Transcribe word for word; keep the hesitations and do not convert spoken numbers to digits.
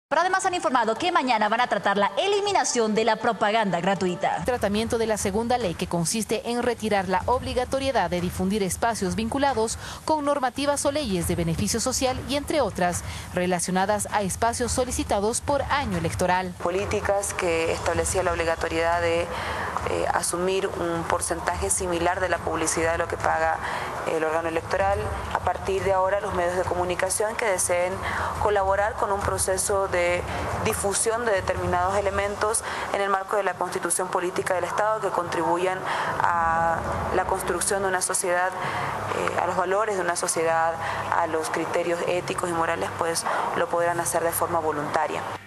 Pero además han informado que mañana van a tratar la eliminación de la propaganda gratuita. Tratamiento de la segunda ley, que consiste en retirar la obligatoriedad de difundir espacios vinculados con normativas o leyes de beneficio social y entre otras relacionadas a espacios solicitados por año electoral. Políticas que establecía la obligatoriedad de eh, asumir un porcentaje similar de la publicidad de lo que paga el órgano electoral. A partir de ahora, los medios de comunicación que deseen colaborar con un proceso de de difusión de determinados elementos en el marco de la Constitución Política del Estado que contribuyan a la construcción de una sociedad, eh, a los valores de una sociedad, a los criterios éticos y morales, pues lo podrán hacer de forma voluntaria.